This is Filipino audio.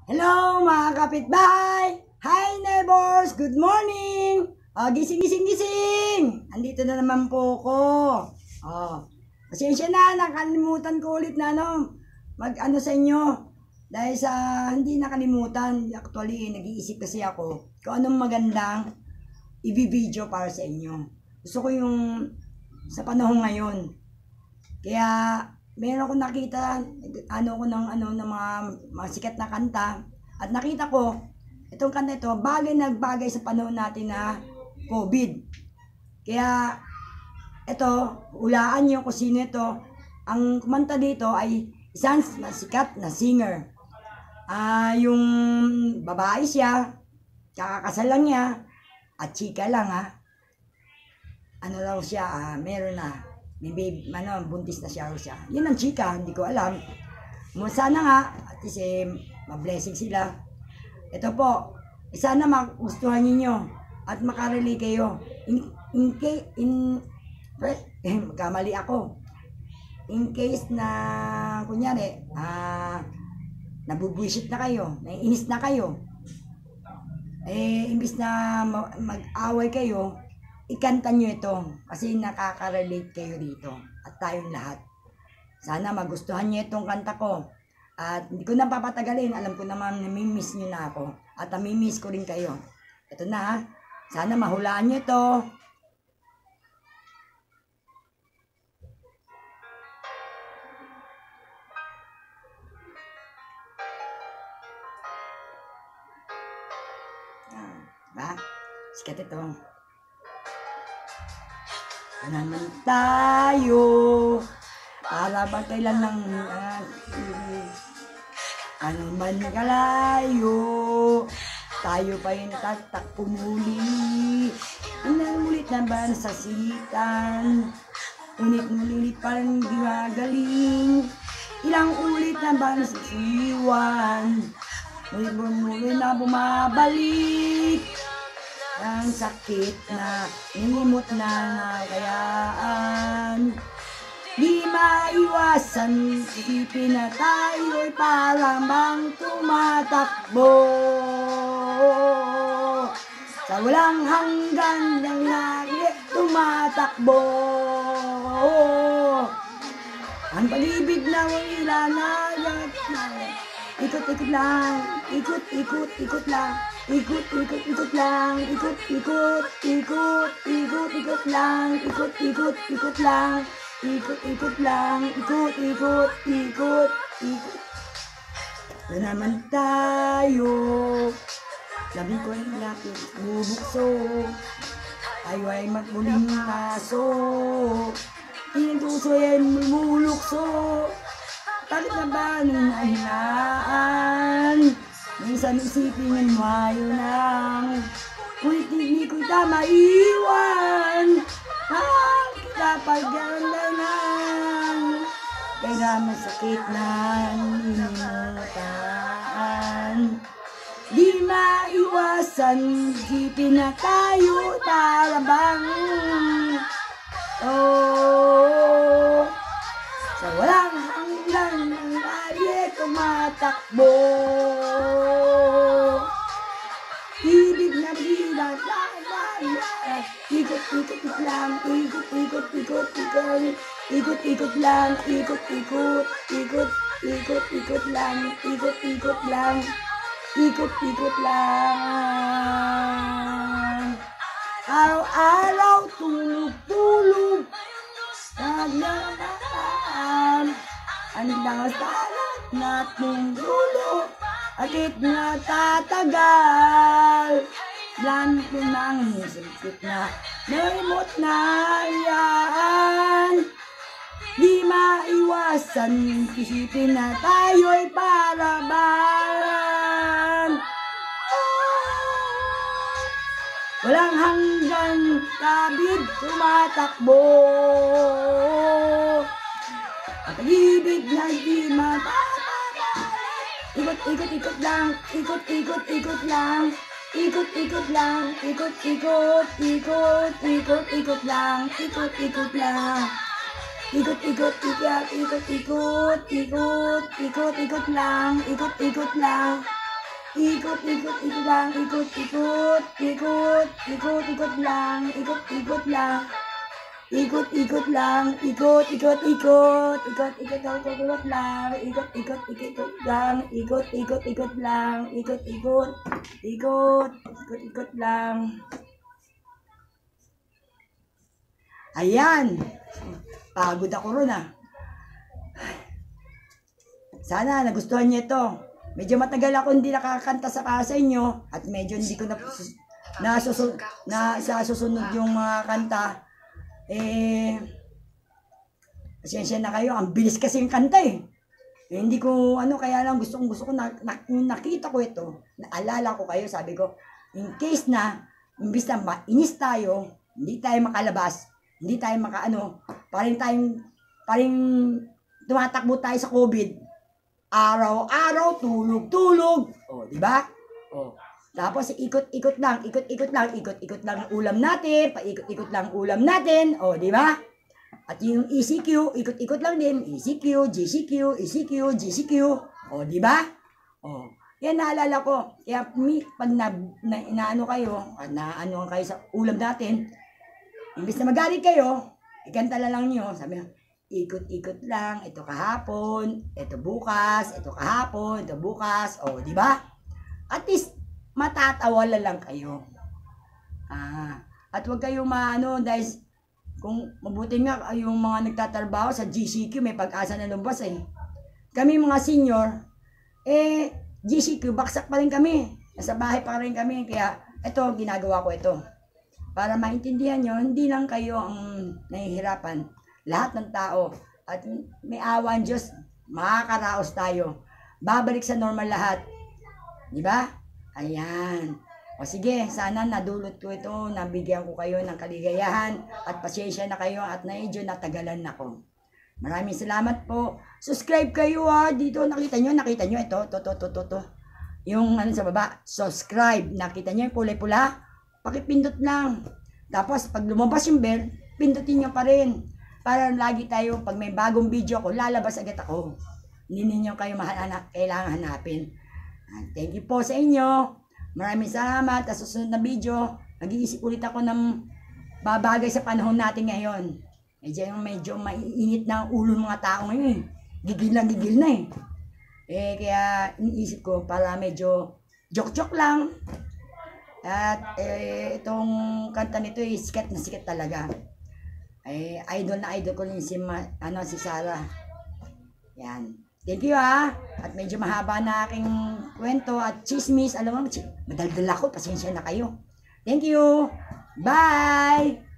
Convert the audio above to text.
Hello mga kapitbahay! Hi neighbors! Good morning! Gising! Andito na naman po ko. Pasensya na, nakalimutan ko ulit na mag-ano sa inyo. Dahil sa hindi nakalimutan, actually nag-iisip kasi ako kung anong magandang i-video para sa inyo. Gusto ko yung sa panahon ngayon. Kaya meron akong nakita ng mga sikat na kanta at nakita ko itong kanta ito nagbagay sa panahon natin na COVID. Kaya ito, hulaan niyo kung sino ito. Ang kumanta dito ay isang sikat na singer. Yung babae siya, kakakasal lang niya at chika lang Ano siya, meron na. May baby, buntis na siya. Yun ang chika, hindi ko alam. Sana nga, at least ma-blessing sila. Ito po, sana magustuhan ninyo at makarelate kayo. Magkamali ako. In case na, kunyari, nabubwisit na kayo, naiinis na kayo, imbis na mag-away kayo, ikanta nyo ito kasi nakaka-relate kayo dito at tayong lahat. Sana magustuhan nyo itong kanta ko. At hindi ko na papatagalin. Alam ko naman namimiss nyo na ako. At namimiss ko rin kayo. Ito na Sana mahulaan nyo ito. Sikat ito. Naman tayo para ba kailan lang ano man kalayo tayo pa yung tatakbo muli inulit na ba sa sitan ulit pa rin gagaling ilang ulit na ba sa siwan muli na bumabalik ang sakit na nilimot na kayaan di maiwasan isipin na tayo'y parang bang tumatakbo sa walang hanggan ng lagi tumatakbo ang pag-ibig na wala na ikot-ikot lang ikot-ikot lang ikot-ikot lang ikot-ikot lang ikot-ikot lang ikot-ikot lang ikot-ikot na naman tayo labi ko ay lapit bubukso tayo ay magmuling aso inintuso ay mulukso bakit na ba nung ahinaan minsan isipin mo ayaw nang ngunit hindi ko tama iwan kita paggandanan kaya masakit na nilimutan di maiwasan isipin na tayo talabang sa walang hanggan ng lagi tumatakbo ibig na bilang ikot-ikot lang ikot-ikot lang ikot-ikot lang ikot-ikot lang araw-araw tulog naglalaan ang lasalat nating dulo akit na tatagal lan ko nang hisipit na nalimot na yan di maiwasan isipin na tayo'y parabaran walang hanggang kabid tumatakbo at pag-ibig na di mapapagalit ikot-ikot lang ikot-ikot lang ikot-ikot lang ikot-ikot lang ikot-ikot lang ikot-ikot lang ikot-ikot lang Ikot, ikot, ikot lang, ikot, ikot, ikot, ikot, ikot lang, ikot, ikot lang. Ikot, ikot lang, ikot, ikot, ikot, ikot, ikot, ikot lang, ikot, ikot, ikot lang, ikot, ikot, ikot lang, ikot, ikot, ikot, ikot, ikot lang. Ayan. Pagod ako ron ah. Sana nagustuhan niyo ito. Medyo matagal ako hindi nakakanta sa kasa inyo at medyo hindi ko nasusunod yung mga kanta. Pasensya na kayo. Ang bilis kasi yung kanta eh. Hindi ko kaya lang gusto ko nakita ko ito. Naalala ko kayo, sabi ko, in case na imbis na mainis tayo, hindi tayo makalabas, hindi tayo paring tumatakbo tayo sa COVID. Araw-araw, tulog-tulog. O, di ba? O. Tapos, ikot-ikot lang ang ulam natin, paikot-ikot lang ang ulam natin. O, di ba? At yung ECQ, ikot-ikot lang din. ECQ, GCQ, ECQ, GCQ. O, di ba? O. Yan, naalala ko. Kaya, pag inaano kayo, naano kayo sa ulam natin, imbis na magalit kayo, ikanta lang nyo, sabi nyo, ikot-ikot lang, ito kahapon, ito bukas, ito kahapon, ito bukas, o, di ba? At least, matatawa lang kayo. At huwag kayong dahil kung mabuti nga yung mga nagtatrabaho sa GCQ, may pag-asa na lumabas eh. Kami mga senior, GCQ, baksak pa rin kami. Nasa bahay pa rin kami, kaya ito, ginagawa ko ito. Para maintindihan nyo, hindi lang kayo ang nahihirapan. Lahat ng tao at may awa ang Diyos, makakaraos tayo. Babalik sa normal lahat. Di ba? Ayan. O sige, sana nadulot ko ito, nabigyan ko kayo ng kaligayahan at pasensya na kayo at medyo natagalan ako. Maraming salamat po. Subscribe kayo dito, nakita nyo ito, to. Yung sa baba, subscribe. Nakita nyo yung kulay-pula? Pakipindot lang. Tapos pag lumabas yung bell, pindutin nyo pa rin. Para lagi tayo, pag may bagong video ako, lalabas agad ako. Hindi ninyo kayo kailangan hanapin. Thank you po sa inyo. Maraming salamat. Sa susunod na video, mag-iisip ulit ako ng babagay sa panahon natin ngayon. Medyo maiinit na ang ulo ng mga tao ngayon. Gigil na eh. Kaya iniisip ko para medyo joke-joke lang. At itong kanta nito sikat na sikat talaga. Idol na idol ko rin si Sarah. Yan. Thank you At medyo mahaba na aking kwento at chismis. Alam mo, madaldal ako. Pasensya na kayo. Thank you. Bye!